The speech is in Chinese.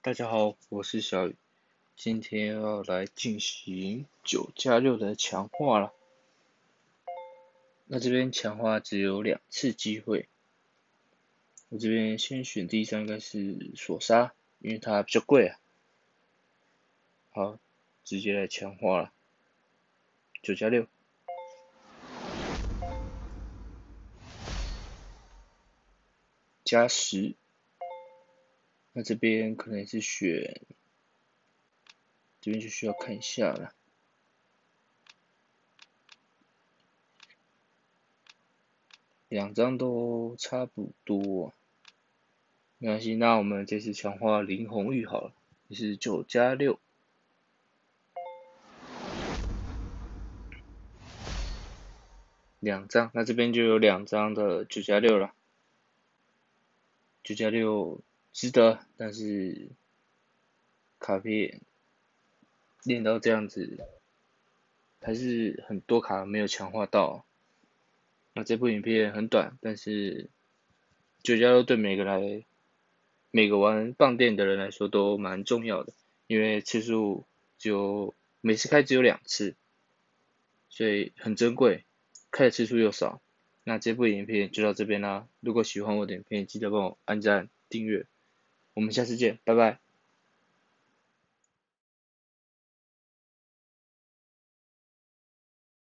大家好，我是小雨，今天要来进行9+6的强化了。那这边强化只有2次机会，我这边先选第一张应该是索杀，因为它比较贵啊。好，直接来强化了，9+6，加10。那这边可能是选，这边就需要看一下了。2张都差不多，没关系。那我们这次强化林红玉好了，也是9+6。2张，那这边就有2张的9+6了。9+6值得，但是卡片练到这样子，还是很多卡没有强化到。那这部影片很短，但是9+6对每个玩棒店的人来说都蛮重要的，因为次数每次开只有2次，所以很珍贵，开的次数又少。那这部影片就到这边啦，如果喜欢我的影片，记得帮我按赞、订阅，我们下次见，拜拜。